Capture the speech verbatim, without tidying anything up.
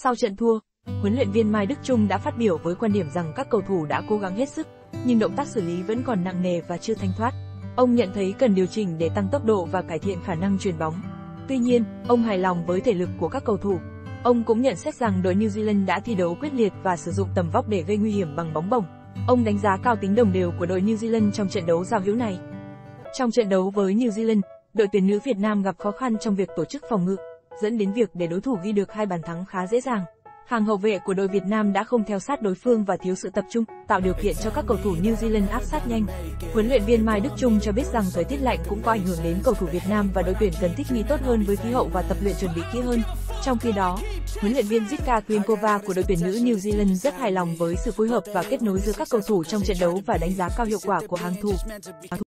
Sau trận thua, huấn luyện viên Mai Đức Chung đã phát biểu với quan điểm rằng các cầu thủ đã cố gắng hết sức, nhưng động tác xử lý vẫn còn nặng nề và chưa thanh thoát. Ông nhận thấy cần điều chỉnh để tăng tốc độ và cải thiện khả năng chuyền bóng. Tuy nhiên, ông hài lòng với thể lực của các cầu thủ. Ông cũng nhận xét rằng đội New Zealand đã thi đấu quyết liệt và sử dụng tầm vóc để gây nguy hiểm bằng bóng bổng. Ông đánh giá cao tính đồng đều của đội New Zealand trong trận đấu giao hữu này. Trong trận đấu với New Zealand, đội tuyển nữ Việt Nam gặp khó khăn trong việc tổ chức phòng ngự, dẫn đến việc để đối thủ ghi được hai bàn thắng khá dễ dàng. Hàng hậu vệ của đội Việt Nam đã không theo sát đối phương và thiếu sự tập trung, tạo điều kiện cho các cầu thủ New Zealand áp sát nhanh. Huấn luyện viên Mai Đức Chung cho biết rằng thời tiết lạnh cũng có ảnh hưởng đến cầu thủ Việt Nam và đội tuyển cần thích nghi tốt hơn với khí hậu và tập luyện chuẩn bị kỹ hơn. Trong khi đó, huấn luyện viên Jitka Klimkova của đội tuyển nữ New Zealand rất hài lòng với sự phối hợp và kết nối giữa các cầu thủ trong trận đấu và đánh giá cao hiệu quả của hàng thủ.